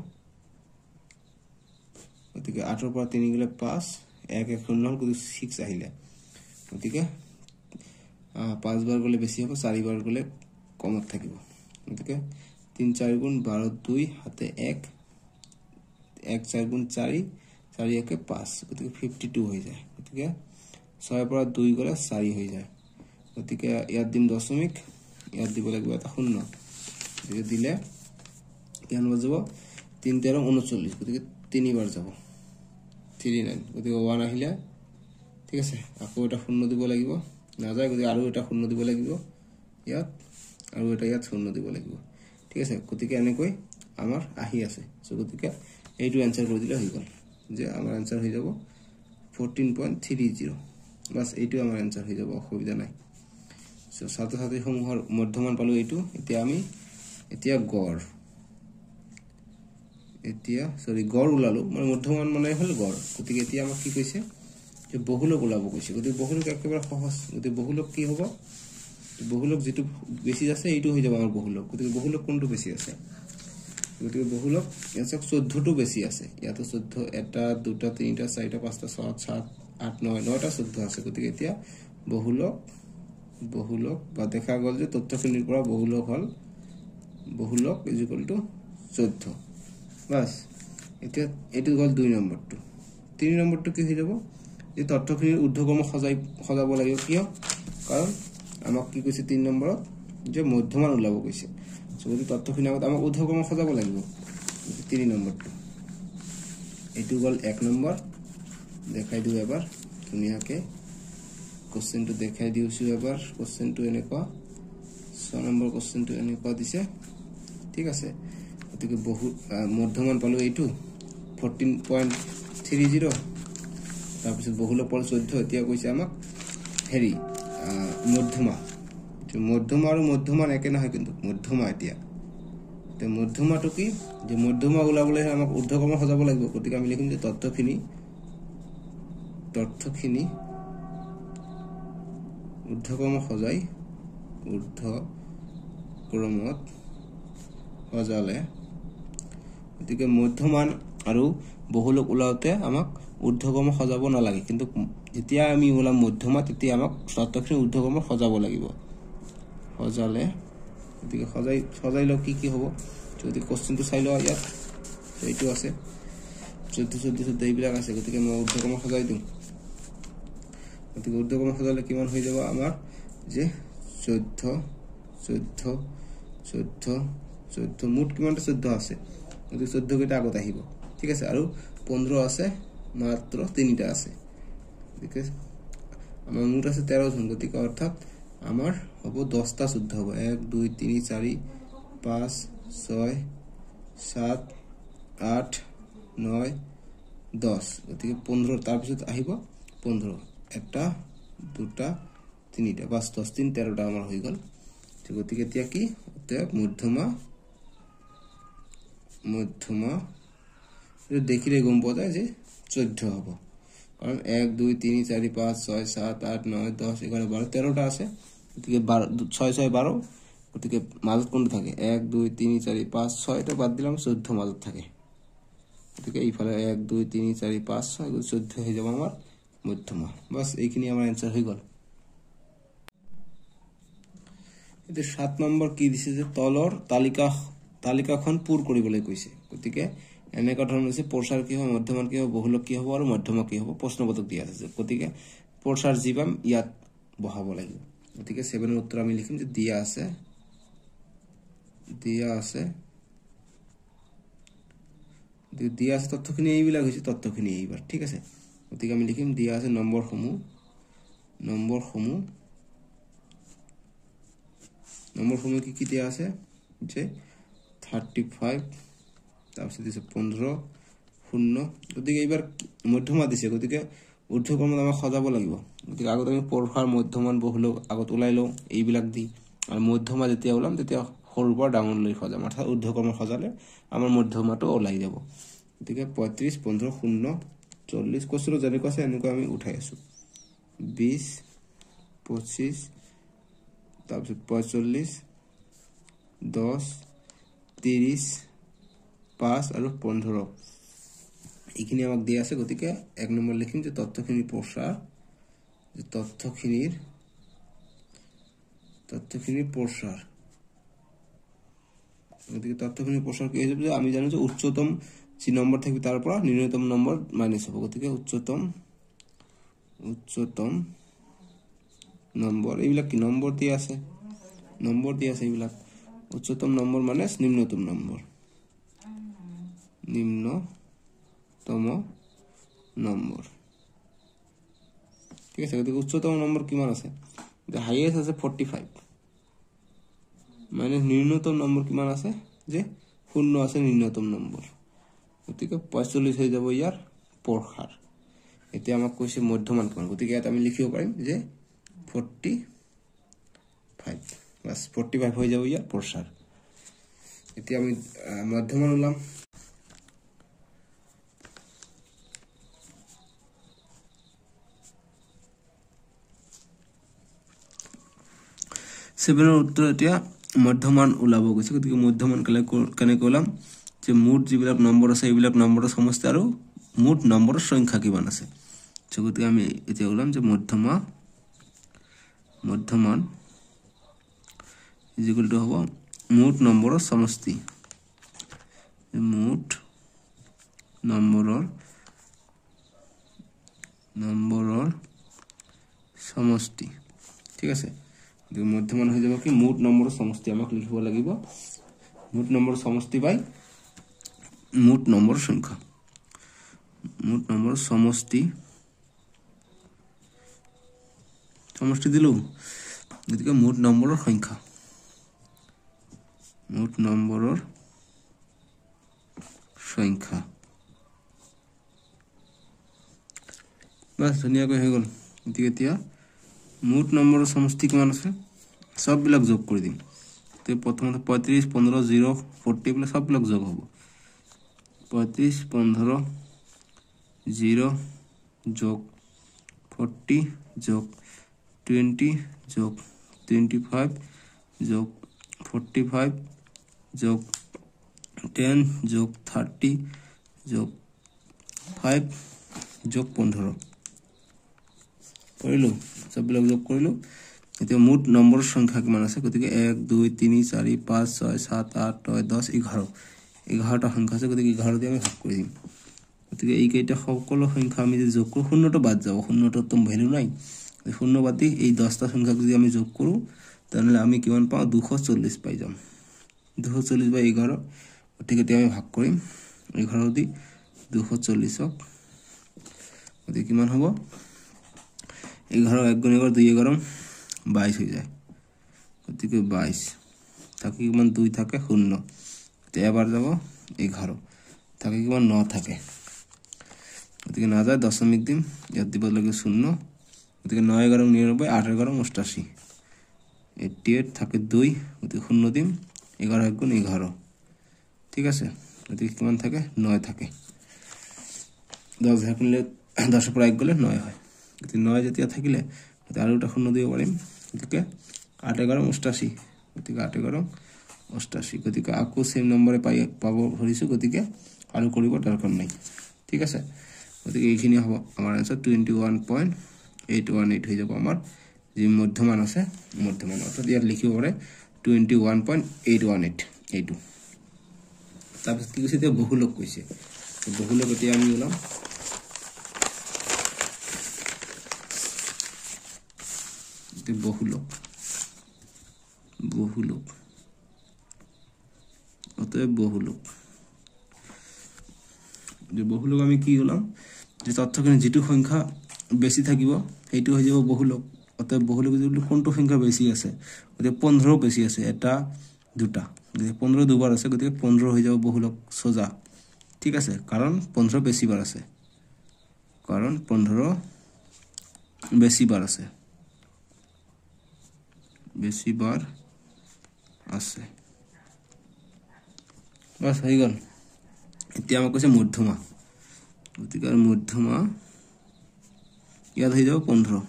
গতিকে 8 পৰা 3 গলে 5 1 1 0 গতিকে 6 আহিলে গতিকে 5 বাৰ গলে বেছি হ'ব 4 বাৰ গলে কমত থাকিব গতিকে 3 4 গুণ 12 2 হাতে 1 1 4 গুণ 4 4 1 5 গতিকে 52 হৈ যায় গতিকে 6 পৰা 2 গলে 4 হৈ যায় গতিকে ইয়াত দিম দশমিক ইয়াত দিব লাগিব এটা শূন্য গতিকে দিলে কিমান বাজিব 3 13 39 গতিকে 3 বাৰ যাব 39 গতিকে 1 আহিলে ঠিক আছে আকৌ এটা শূন্য দিব লাগিব না যায় গতিকে আৰু এটা শূন্য দিব লাগিব ইয়াত আৰু এটা ইয়াত শূন্য দিব লাগিব ঠিক আছে গতিকে এনেকৈ আমাৰ আহি আছে সো গতিকে এইটো আনসার কৰি দিলে হৈ গল যে আমাৰ আনসার হৈ যাব 14.30 বাস এইটো আমাৰ আনসার হৈ যাব অসুবিধা নাই সো ছাত্র ছাত্রী সমূহৰ মধ্যমান পালো এইটো এতিয়া গড় গড় ওলালো মানে মধ্যমান মানে হল গড় গতিকে এতিয়া আমাক কি কৈছে যে বহুলক ওলাব কৈছে গতিকে বহুলক একেবাৰে সহজ গতিকে বহুলক কি হ'ব বহুলক যেটো বেছি আছে এইটো হৈ যাব আমাৰ বহুলক গতিকে বহুলক কোনটো বেছি আছে গতিকে বহুলক ইয়াত 14 টো বেছি আছে ইয়াত 14 এটা দুটা তিনটা চাৰিটা পাঁচটা 6 7 8 9 9টা 14 আছে গতিকে এতিয়া বহুলক বা দেখা গল যে তথ্যখিনিৰ পৰা বহুলক হল বহুলক ইজ ইকুয়াল টু 14 বাস এতিয়া এটো গল 2 নম্বৰটো 3 নম্বৰটো কি হৈ যাব যে তথ্যখিনিৰ ঊৰ্ধ্বক্ৰম সজাব লাগিব কিয় কাৰণ আমাক কি কৈছে 3 নম্বৰত যে মধ্যমান ওলাব কৈছে যদি তথ্যখিনি আমাক ঊৰ্ধ্বক্ৰম সজাব লাগিব 3 নম্বৰটো এটো গল 1 নম্বৰ দেখাই দিও এবাৰ ধুনিয়াকে কোশ্চেনটো দেখাই দিউছো এবাৰ কোশ্চেনটো এনেকুৱা 6 নম্বৰ কোশ্চেনটো এনেকুৱা দিছে ঠিক আছে গতিকে বহু মধ্যমান পালো এইটো 14.30 তাৰপিছত বহুলক পালো 14 এতিয়া কৈছে আমাক হেৰি মধ্যমা আৰু মধ্যমান একে নহয় কিন্তু মধ্যমা এতিয়া তে মধ্যমাটো কি যে মধ্যমা ওলাবলৈ আমাক ঊৰ্ধ্বক্ৰম সজাব লাগিব গতিকে আমি লিখিম যে তথ্যখিনি ঊৰ্ধ্বক্ৰম সজাই ঊৰ্ধ্বক্ৰমত সজালে গতিকে মধ্যমান আৰু বহুলক ওলাওতে আমাক ঊৰ্ধ্বক্ৰম সজাব নালাগে, কিন্তু যেতিয়া আমি ওলাম মধ্যমা তেতিয়া আমাক তথ্যখিনি ঊৰ্ধ্বক্ৰম সজাব লাগিব। সজালে গতিকে সজাই লওক কি হ'ব। যদি কোশ্চেনটো চাই লওঁ ইয়াত এইটো আছে 14 এইবিলাক আছে, গতিকে মই ঊৰ্ধ্বক্ৰম সজাই দিওঁ। গতিকে ঊৰ্ধ্বক্ৰম সজালে কিমান হৈ যাব আমাৰ যে 14 মুঠ কিমানটা 14 আছে, গতিকে 14 কেইটা আগত আহিব। ঠিক আছে, আৰু 15 আছে, মাত্ৰ 3টা আছে। গতিকে আমাৰ মুঠ আছে 13 জন, গতিকে অৰ্থাৎ আমাৰ হ'ব 10টা 14 হ'ব। 1 2 3 4 5 6 7 8 9 10, গতিকে 15 তাৰপিছত আহিব 15 এটা 2টা 3টা 5 10 3 13টা আমাৰ হৈ গ'ল। গতিকে এতিয়া কি মধ্যমা দেখিলে গম পোৱা যায় যে 14 হ'ব, কাৰণ 1 2 3 4 5 6 7 8 9 10 11 12 13টা আছে। গতিকে 6 6 12, গতিকে মাজত কোনটো থাকে 1 2 3 4 5 6টা বাদ দিলাম 14 মাজত থাকে। গতিকে এইফালে 1 2 3 4 5 6 14 হৈ যাব আমাৰ মধ্যমা। বাস এইখিনি আমাৰ এনসাৰ হৈ গ'ল। এতিয়া 7 নম্বৰ কি দিছে যে তলৰ তালিকাখন পূৰ কৰিবলৈ কৈছে। গতিকে এনেকুৱা ধৰণৰ হৈছে প্ৰসাৰ কি হ'ব, মধ্যমান কি হ'ব, বহুলক কি হ'ব আৰু মধ্যমা কি হ'ব প্ৰশ্নপত্ৰত দিয়া আছে। গতিকে প্ৰসাৰ যি পাম ইয়াত বহাব লাগিব। গতিকে 7 উত্তৰ আমি লিখিম যে দিয়া আছে তথ্যখিনি এইবিলাক হৈছে তথ্যখিনি এইবাৰ। ঠিক আছে, গতিকে আমি লিখিম দিয়া আছে নম্বৰসমূহ কি দিয়া আছে যে 35, তাৰপিছত দিছে 15 0। গতিকে এইবাৰ মধ্যমা দিছে, গতিকে ঊৰ্ধ্বক্ৰমত আমাক সজাব লাগিব। গতিকে আগত আমি প্ৰসাৰ মধ্যমান বহুলক আগত ওলাই লওঁ এইবিলাক দি, আৰু মধ্যমা যেতিয়া ওলাম তেতিয়া সৰুৰ পৰা ডাঙৰলৈ সজাম, অৰ্থাৎ ঊৰ্ধ্বক্ৰমত সজালে আমাৰ মধ্যমাটো ওলাই যাব। গতিকে 35 15 0 40 কোশ্চেনত যেনেকুৱা আছে এনেকুৱা আমি উঠাই আছো। 20 25, তাৰপিছত 45 10 30 5 আৰু 15 এইখিনি আমাক দিয়া আছে। গতিকে 1 নম্বৰ লিখিম যে তথ্যখিনিৰ প্ৰসাৰ, গতিকে তথ্যখিনিৰ প্ৰসাৰ কি হৈ যাব যে আমি জানো যে উচ্চতম যি নম্বৰ থাকবে তাৰ পৰা নিম্নতম নম্বৰ মাইনাস হ'ব। গতিকে উচ্চতম নম্বৰ এইবিলাক কি নম্বৰ দিয়া আছে এইবিলাক উচ্চতম নম্বৰ মানে নিম্নতম নম্বৰ। ঠিক আছে, গতিকে উচ্চতম নম্বৰ কিমান আছে, যে হাইয়েস্ট আছে 45 মানে নিম্নতম নম্বৰ কিমান আছে যে 0 আছে নিম্নতম নম্বৰ। গতিকে 45 হৈ যাব ইয়াৰ প্ৰসাৰ। এতিয়া আমাক কৈছে মধ্যমান কিমান, গতিকে ইয়াত আমি লিখিব পাৰিম যে 45, বাস 45 হৈ যাব ইয়াৰ প্ৰসাৰ। এতিয়া আমি মধ্যমান ওলাম। সেভেনৰ উত্তৰ এতিয়া মধ্যমান ওলাব গৈছে। গতিকে মধ্যমান কেনেকৈ ওলাম যে মুঠ যিবিলাক নম্বৰ আছে এইবিলাক নম্বৰৰ সমষ্টি আৰু মুঠ নম্বৰৰ সংখ্যা কিমান আছে। গতিকে আমি এতিয়া ওলাম যে মধ্যমান ইকুৱেল টু হ'ব মুঠ নম্বৰৰ সমষ্টি, মুঠ নম্বৰৰ সমষ্টি। ঠিক আছে, মধ্যমান হৈ যাব কি মুঠ নম্বৰৰ সমষ্টি আমাক লিখিব লাগিব, মুঠ নম্বৰৰ সমষ্টি বাই মুঠ নম্বৰৰ সংখ্যা, মুঠ নম্বৰৰ সমষ্টি দিলো। গতিকে মুঠ নম্বৰৰ সংখ্যা, বাস ধুনীয়াকৈ হৈ গ'ল। গতিকে এতিয়া মুঠ নম্বৰৰ সমষ্টি কিমান আছে সববিলাক যোগ কৰি দিম। প্ৰথমতে 35 15 0 40 এইবিলাক সববিলাক যোগ হ'ব। 35 15 0 যোগ 40 যোগ 20 যোগ 25 যোগ 45 যোগ 10 যোগ 30 যোগ 5 যোগ 15 কৰিলো সববিলাক যোগ কৰিলো এতিয়া মুঠ নম্বৰ সংখ্যা কিমান আছে গতিকে 1 2 3 4 5 6 7 8 9 10 11 11টা সংখ্যা আছে গতিকে 11 দিয়ে আমি ভাগ কৰি দিম গতিকে এই কেইটা সকলো সংখ্যা আমি যদি যোগ কৰো শূন্যটো বাদ যাব শূন্যটো তো ভ্যালু নাই শূন্য বাদ দি এই 10টা সংখ্যা যদি আমি যোগ কৰো তাহলে আমি কিমান পাও 240 পাই যাম 240 বাই 11 গতিকে এতিয়া আমি ভাগ কৰিম 11 দি 240 ক গতিকে কিমান হ'ব 11 1 গুণ 11 2 11 22 হৈ যায় গতিকে 22 থাকে কিমান 2 থাকে 0 তে এবাৰ যাব 11 থাকে কিমান 9 থাকে গতিকে না যায় দশমিক দিম ইয়াত দিব লাগে 0 গতিকে 9 11 99 8 11 88 88 থাকে 2 গতিকে 0 দিম 11 1 গুণ 11 ঠিক আছে গতিকে কিমান থাকে 9 থাকে 10 ভাগলে 10 পৰা 1 গলে 9 হয় গতিকে 9 যেতিয়া থাকিলে আৰু এটা 0 দিব পাৰিম গতিকে 8 11 88 গতিকে 8 11 88 গতিকে আকৌ সেম নম্বৰে পাব ধৰিছো গতিকে আৰু কৰিব দৰকাৰ নাই ঠিক আছে গতিকে এইখিনি হ'ব আমাৰ আনসাৰ 21.818 হৈ যাব আমাৰ যি মধ্যমান আছে মধ্যমান অৰ্থাৎ ইয়াত লিখিব পাৰে 21.818 এইটো তাৰপিছত কি কৈছে এতিয়া বহুলক কৈছে বহুলক এতিয়া আমি ওলাম বহুলক বহুলক অতএব বহুলক যে বহুলক আমি কি ওলাম যে তথ্যখিনি যেটো সংখ্যা বেশি থাকিব সেইটো হৈ যাব বহুলক অতএব বহুলক যদি কোনটো সংখ্যা বেশি আছে গতিকে 15 বেশি আছে এটা দুটা গতিকে 15 দুবাৰ আছে গতিকে 15 হৈ যাব বহুলক সোজা ঠিক আছে কাৰণ 15 বেশি বাৰ আছে কাৰণ 15 বেশি বাৰ আছে বেশি বাৰ আছে বাস হৈ গল এতিয়া আমাক কৈছে মধ্যমা গতিকে মধ্যমা ইয়াত হৈ যাব 15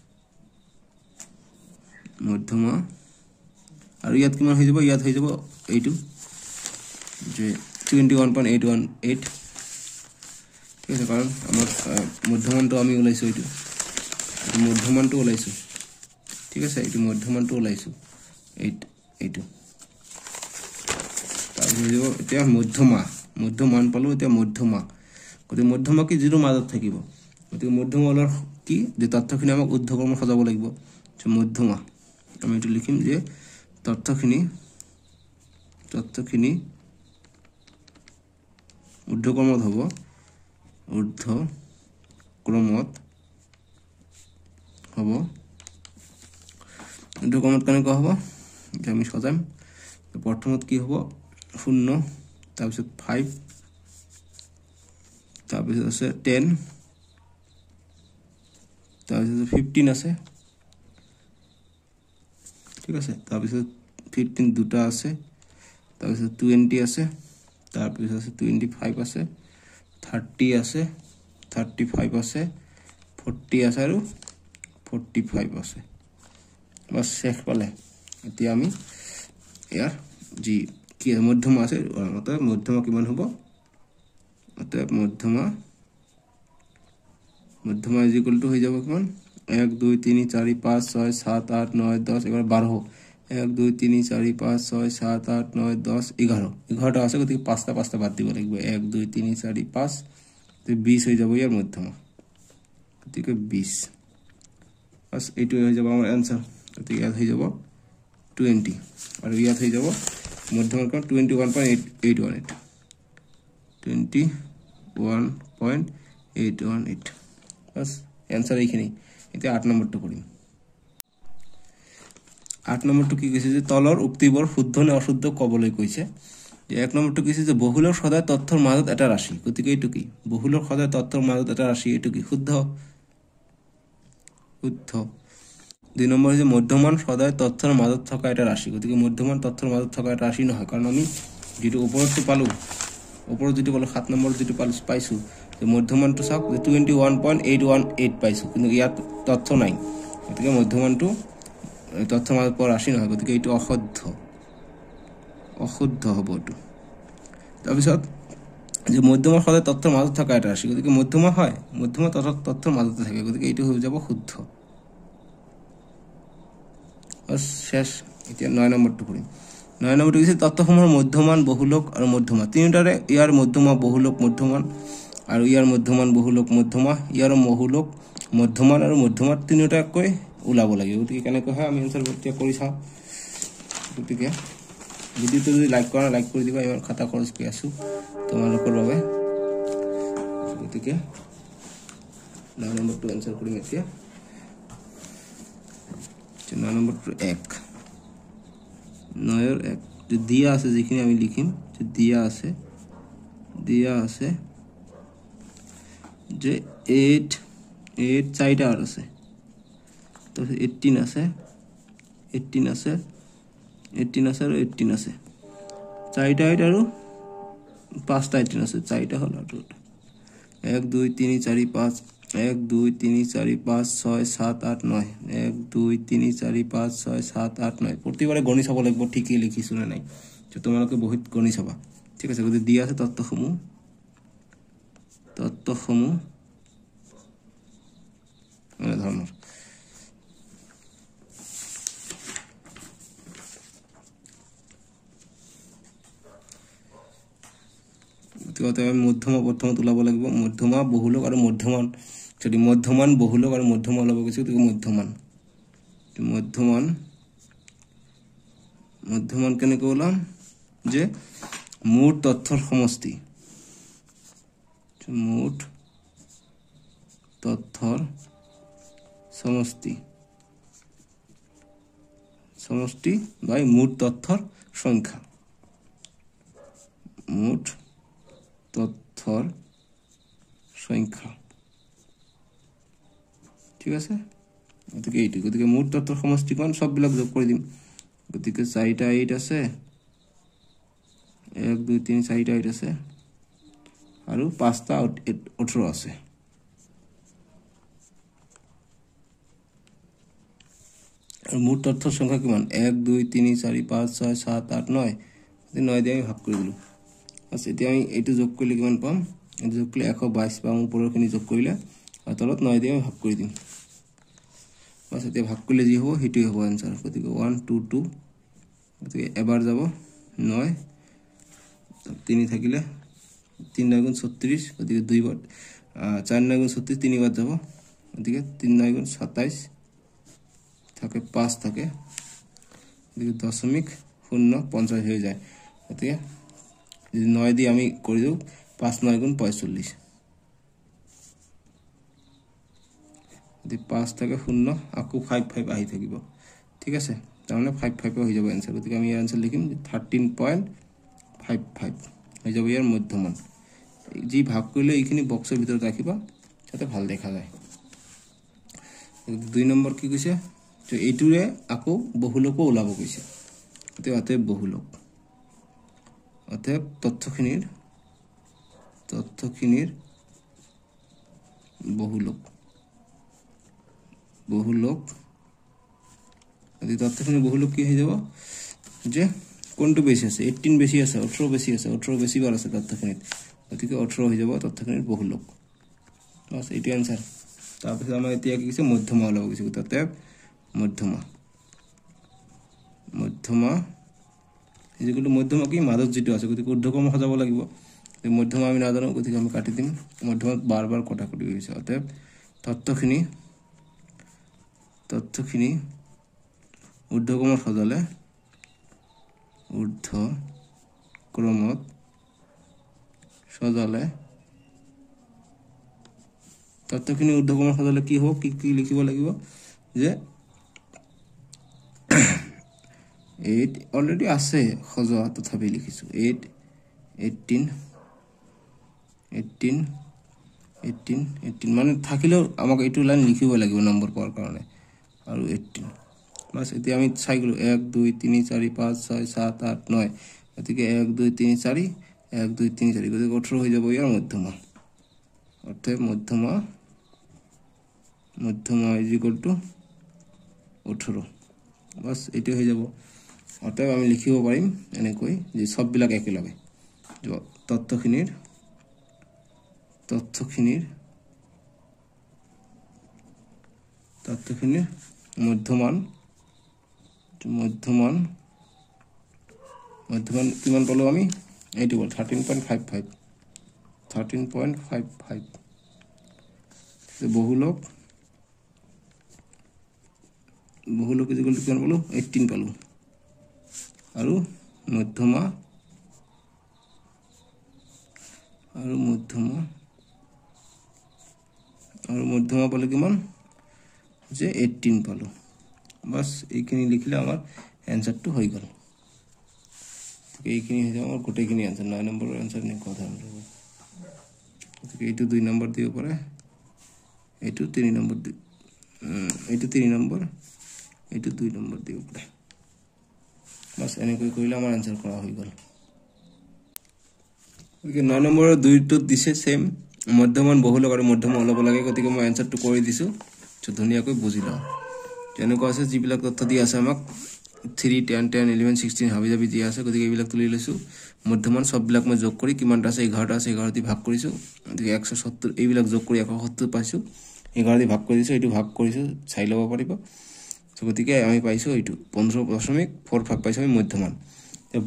মধ্যমা আৰু ইয়াত কিমান হৈ যাব ইয়াত হৈ যাব এইটো যে 21.818 ঠিক আছে কাৰণ আমাৰ মধ্যমানটো আমি ওলাইছো এইটো মধ্যমানটো ওলাইছো ঠিক আছে এইটো মধ্যমানটো ওলাইছো এইটো তাৰপিছত যাব এতিয়া মধ্যমান পালো এতিয়া মধ্যমা গতিকে মধ্যমা কি জিৰো মাজত থাকিব গতিকে মধ্যমানৰ কি যে তথ্যখিনি আমাক উদ্ধকৰ্ম সজাব লাগিব যে মধ্যমা আমি এটো লিখিম যে তথ্যখিনি উদ্ধকৰ্মত হ'ব উদ্ধকৰ্মত কেনেকুৱা হ'ব যে আমি সজাম প্ৰথমত কি হ'ব 0 তাৰপিছত 5 তাৰপিছত আছে 10 তাৰপিছত 15 আছে ঠিক আছে তাৰপিছত 15 দুটা আছে তাৰপিছত 20 আছে তাৰপিছত আছে 25 আছে 30 আছে 35 আছে 40 আছে আৰু 45 আছে বাস শেষ পালে এতিয়া আমি ইয়াৰ জি কি মধ্যমা আছে অতএব মধ্যমা কিমান হ'ব অতএব মধ্যমা ইজ ইকুয়াল টু হৈ যাব কিমান 1 2 3 4 5 6 7 8 9 10 11 12 1 2 3 4 5 6 7 8 9 10 11 11টা আছে গতিকে পাঁচটা বাদ দিব লাগিব 1 2 3 4 5 তো 20 হৈ যাব ইয়াৰ মধ্যমা গতিকে 20 বাস এইটো হৈ যাব আমাৰ आंसर গতিকে ইয়াত হৈ যাব 20 আৰু ইয়াত হৈ যাব মধ্যমাৰ কোণ 21.818 21.818 বাস आंसर এইখিনি এতিয়া 8 নম্বৰটো কৰিম 8 নম্বৰটো কি কৈছে যে তলৰ উক্তিবোৰ শুদ্ধ নে অশুদ্ধ কবলৈ কৈছে যে 1 নম্বৰটো কৈছে যে বহুলৰ সদায় তথ্যৰ মাজত এটা ৰাশি গতিকে এইটো কি বহুলৰ সদায় তথ্যৰ মাজত এটা ৰাশি এইটো কি শুদ্ধ 2 নম্বৰ যে মধ্যমান সদায় তথ্যৰ মাজত থকা এটা ৰাশি গতিকে মধ্যমান তথ্যৰ মাজত থকা এটা ৰাশি নহয় কাৰণ আমি যেটো ওপৰটো পালো ওপৰত যেটো পালো 7 নম্বৰ যেটো পাইছো যে মধ্যমানটো চাওক যে 21.818 পাইছো কিন্তু ইয়াত তথ্য নাই গতিকে মধ্যমানটো তথ্যৰ মাজত পৰা ৰাশি নহয় গতিকে এইটো অশুদ্ধ হ'ব এইটো তাৰপিছত যে মধ্যমা সদায় তথ্যৰ মাজত থকা এটা ৰাশি গতিকে মধ্যমা হয় মধ্যমা তথ্যৰ মাজতে থাকে গতিকে এইটো হৈ যাব শুদ্ধ শেষ এতিয়া 9 নম্বৰটো কৰিম 9 নম্বৰটো হৈছে তথ্যসমূহৰ মধ্যমান বহুলক আৰু মধ্যমা তিনিটাৰে ইয়াৰ মধ্যমা বহুলক মধ্যমান আৰু ইয়াৰ মধ্যমান বহুলক মধ্যমা ইয়াৰ বহুলক মধ্যমান আৰু মধ্যমা তিনিটাকৈ ওলাব লাগিব গতিকে কেনেকৈ হয় আমি আনসাৰ এতিয়া কৰি চাওঁ গতিকে ভিডিওটো যদি লাইক কৰি দিবা ইমান খাতা খৰচ কৰি আছো তোমালোকৰ বাবে গতিকে 9 নম্বৰটো আনসাৰ কৰিম এতিয়া 9 নম্বৰটো 1 9ৰ 1 যে দিয়া আছে যিখিনি আমি লিখিম যে দিয়া আছে যে 8 চাৰিটা আছে তো 18 আছে আৰু 18 আছে চাৰিটা 8 আৰু পাঁচটা 18 আছে চাৰিটা হল আৰু 1 2 3 4 5 1 2 3 4 5 6 7 8 9 1 2 3 4 5 6 7 8 9 প্ৰতিবাৰে গণি চাব লাগিব ঠিকই লিখিছো না নাই তো তোমালোকে বহুত গণি চাবা ঠিক আছে গতি দিয়া আছে তথ্যসমূহ এনে ধৰণৰ গতিকে মধ্যমা প্ৰথমত ওলাব লাগিব মধ্যমা বহুলক আৰু মধ্যমান যদি মধ্যমান বহুলক আৰু মধ্যমা ওলাব গৈছে গতিকে মধ্যমান কেনেকৈ ওলাম যে মুঠ তথ্যৰ সমষ্টি সমষ্টি বাই মুঠ তথ্যৰ সংখ্যা ঠিক আছে গতিকে এইটো গতিকে মুঠ তথ্যৰ সমষ্টি কোন সববিলাক যোগ কৰি দিম গতিকে 4টা 8 আছে 1 2 3 4টা 8 আছে আৰু 5টা 18 আছে আৰু মুঠ তথ্যৰ সংখ্যা কিমান 1 2 3 4 5 6 7 8 9 9 দিয়ে আমি ভাগ কৰি দিলো আছে এতিয়া আমি এইটো যোগ কৰিলে কিমান পাম এইটো যোগ কৰিলে 122 পাম ওপৰৰখিনি যোগ কৰিলে আৰু তলত 9 দিয়ে ভাগ কৰি দিম বাস এতিয়া ভাগ কৰিলে যি হ'ব হেতুই হ'ব आंसर গতিকে 1 2 2 গতিকে এবাৰ যাব 9 3 থাকিলে 3 9 গুণ 36 গতিকে 2 বাৰ 4 9 গুণ 36 3 বাৰ যাব গতিকে 3 9 গুণ 27 থাকে 5 থাকে গতিকে 0.50 হৈ যায় গতিকে যদি 9 দি আমি কৰি দিও 5 9 গুণ 45 দি 5 থাকে 0 আকু 5 5 আহি থাকিব ঠিক আছে তাৰমানে 5 5 হৈ যাব आंसर গতিকে আমি आंसर লিখিম 13.55 হৈ যাব ইয়াৰ মধ্যমান যি ভাগ কৰিলে এইখিনি বক্সৰ ভিতৰত ৰাখিবা যাতে ভাল দেখা যায় 2 নম্বৰ কি কৈছে তো এইটোৰে আকু বহুলক ওলাব কৈছে গতিকে অতএব বহুলক অতএব তথ্যখিনিৰ বহুলক যদি তথ্যখিনি বহুলক কি হৈ যাব যে কোনটো বেছি আছে 18 বেছি আছে 18 বেছি আছে 18 বেছি বাৰ আছে তথ্যখিনিত গতিকে 18 হৈ যাব তথ্যখিনিৰ বহুলক বাস এইটো आंसर তাৰপিছত আমাৰ এতিয়া কি কৈছে মধ্যমা ওলাব কৈছে অতএব মধ্যমা ইকুৱেল টু মধ্যমা কি মাজত যেটো আছে গতিকে ঊৰ্ধ্বক্ৰম সজাব লাগিব মধ্যমা আমি নাজানো গতিকে আমি কাটি দিম মধ্যমাত বাৰ কটাকটি হৈছে অতএব তথ্যখিনি ঊৰ্ধ্বক্ৰমত সজালে তথ্যখিনি ঊৰ্ধ্বক্ৰমত সজালে কি হ'ব কি লিখিব লাগিব যে 8 অলৰেডি আছে সজোৱা তথাপি লিখিছো 8 18 মানে থাকিলেও আমাক এইটো লাইন লিখিব লাগিব নম্বৰ পাৱাৰ কাৰণে আৰু 18 বাস এতিয়া আমি চাই গলো 1 2 3 4 5 6 7 8 9 গতিকে 1 2 3 4 1 2 3 4 গতিকে 18 হৈ যাব ইয়াৰ মধ্যমা অতএব মধ্যমা ইজ ইকুৱেল টু 18 বাস এইটো হৈ যাব অতএব আমি লিখিব পাৰিম এনেকৈ যে সববিলাক একেলগে তথ্যখিনিৰ তথ্যখিনিৰ মধ্যমান কিমান পালো আমি এইটো বল 13.55 বহুলক ইকুয়াল কিমান পালো 18 পালো আৰু মধ্যমা পালো কিমান যে 18 পালো বাস এইখিনি লিখিলে আমাৰ এনসারটো হৈ গল এইখিনি হৈ যাব আমাৰ গোটেইখিনি আনসার 9 নম্বৰৰ আনসার নে কথা হ'ব এইটো 2 নম্বৰ দিব পাৰে এইটো 3 নম্বৰ এইটো 3 নম্বৰ এইটো 2 নম্বৰ দিব পাৰে বাস এনেকৈ কৰিলে আমাৰ আনসার কৰা হৈ গল ওকে 9 নম্বৰৰ 2 টো দিছে সেম মধ্যমান বহুলক আৰু মধ্যমা অলপ লাগে গতিকে মই আনসারটো কৰি দিছো তো ধুনিয়াকৈ বুজি লও যেনেকৈ আছে যিবিলাক তথ্য দি আছে আমাক 3 10 10 11 16 হাবি যাবি দিয়া আছে গতিকে এইবিলাক তুলি লৈছো মধ্যমান সববিলাক মই যোগ কৰি কিমানটা আছে 11টা আছে 11 দি ভাগ কৰিছো গতিকে 170 এইবিলাক যোগ কৰি 170 পাইছো 11 দি ভাগ কৰিছো এইটো ভাগ কৰিছো চাই লব পাৰিব তো গতিকে আমি পাইছো এইটো 15.45 পাইছো আমি মধ্যমান তে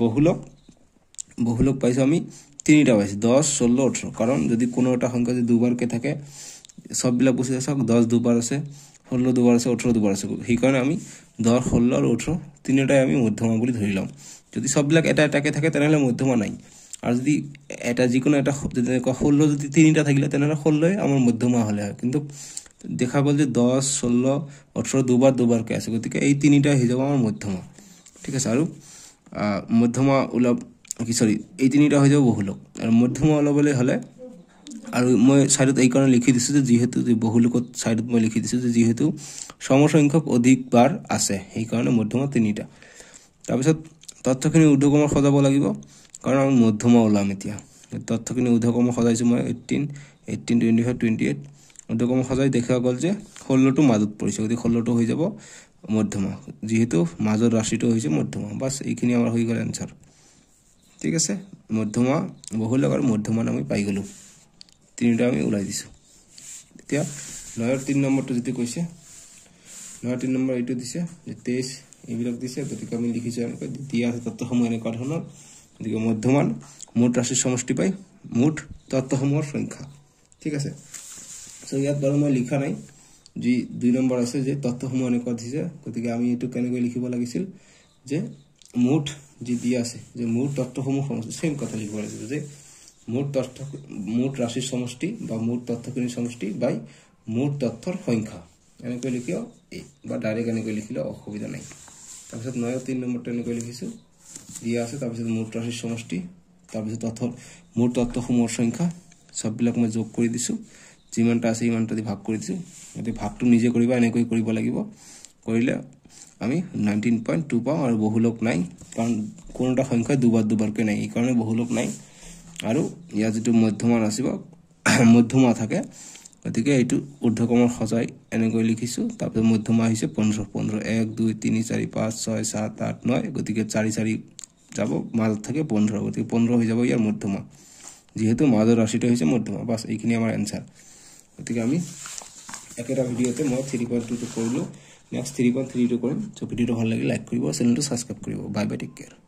বহুলক পাইছো আমি তিনিটা পাইছো 10 16 18 কাৰণ যদি কোনো এটা সংখ্যা যদি দুবাৰকে থাকে সববিলাক বুঝি আছে 10 দুবাৰ আছে 16 দুবাৰ আছে 18 দুবাৰ আছে সেই কাৰণে আমি 10 16 আৰু 18 তিনিটাই আমি মধ্যমা বুলি ধৰিলাম যদি সববিলাক এটা এটাকে থাকে তেনেহলে মধ্যমা নাই আৰু যদি এটা যিকোনো এটা যদি 16 যদি তিনিটা থাকিলে তেনেহলে 16 আমাৰ মধ্যমা হলে কিন্তু দেখা গল যে 10 16 18 দুবাৰকে আছে গতিকে এই তিনিটা হৈ যাব আমাৰ মধ্যমা ঠিক আছে আৰু মধ্যমা ওলা কি সৰি এই তিনিটা হৈ যাব বহুলক আৰু মধ্যমা ওলাবলৈ হলে আৰু মই সাইডত এই কাৰণে লিখি দিছো যে যেহেতু যে বহুলকত সাইডত মই লিখি দিছো যে যেহেতু সমসংখ্যক অধিকবাৰ আছে এই কাৰণে মধ্যমা তিনিটা তাৰপিছত তথ্যখিনি ঊৰ্ধ্বক্ৰমত সজাব লাগিব কাৰণ আমি মধ্যমা ওলাম এতিয়া তথ্যখিনি ঊৰ্ধ্বক্ৰমত সজাইছো মই 18 25 28 ঊৰ্ধ্বক্ৰমত সজাই দেখা গল যে 16 টো মাজত পৰিছে গতিকে 16 টো হৈ যাব মধ্যমা যেহেতু মাজৰ ৰাশিটো হৈছে মধ্যমা বাস এইখিনি আমাৰ হৈ গল আনসার ঠিক আছে মধ্যমা বহুলক আৰু মধ্যমান আমি পাই গলো তিনিটা আমি উলাই দিছো এতিয়া 9 3 নম্বৰটো যেতি কৈছে 9 3 নম্বৰ এইটো দিছে যে 23 এইবিলাক দিছে গতিকে আমি লিখিছো এনেকৈ দিয়া আছে তথ্যসমূহ এনেকুৱা ধৰণৰ গতিকে মধ্যমান মুঠ ৰাশিৰ সমষ্টি পাই মুঠ তথ্যসমূহৰ সংখ্যা ঠিক আছে সো ইয়াত বাৰু মই লিখা নাই যি 2 নম্বৰ আছে যে তথ্যসমূহ এনেকুৱা দিছে গতিকে আমি এটো কেনেকৈ লিখিব লাগিছিল যে মুঠ যি দিয়া আছে যে মুঠ তথ্যসমূহ সমষ্টি সেম কথা লিখিব লাগিছিল যে মুঠ ৰাশিৰ সমষ্টি বা মুঠ তথ্যখিনিৰ সমষ্টি বাই মুঠ তথ্যৰ সংখ্যা এনেকৈ লিখিও বা ডাইৰেক্ট এনেকৈ লিখিলে অসুবিধা নাই তাৰপিছত 9 3 নম্বৰটো এনেকৈ লিখিছো দিয়া আছে তাৰপিছত মুঠ ৰাশিৰ সমষ্টি তাৰপিছত মুঠ তথ্যসমূহৰ সংখ্যা সববিলাক মই যোগ কৰি দিছো যিমানটা আছে ইমানটা দি ভাগ কৰি দিছো এতে ভাগটো নিজে কৰিবা এনেকৈ কৰিব লাগিব কৰিলে আমি 19.2 পাও আৰু বহুলক নাই কাৰণ কোনটা সংখ্যা দুবাৰকৈ নাই এই কাৰণে বহুলক নাই আৰু ইয়া যেটো মধ্যমান আসিব মধ্যমা থাকে গতিকে এইটো ঊৰ্ধ্বক্ৰমৰ সজাই এনেকৈ লিখিছো তাৰপিছত মধ্যমা হৈছে 15 1 2 3 4 5 6 7 8 9 গতিকে 4 4 যাব মাজত থাকে 15 গতিকে 15 হৈ যাব ইয়াৰ মধ্যমা যেহেতু মাজৰ ৰাশিটো হৈছে মধ্যমা বাস এইখিনি আমাৰ আনসার গতিকে আমি একেটা ভিডিওতে মই 3.2 টো কৰিলো নেক্সট 3.3 টো কৰিম সো ভিডিওটো ভাল লাগিলে লাইক কৰিব চেনেলটো সাবস্ক্ৰাইব কৰিব বাই বাই টেক কেয়াৰ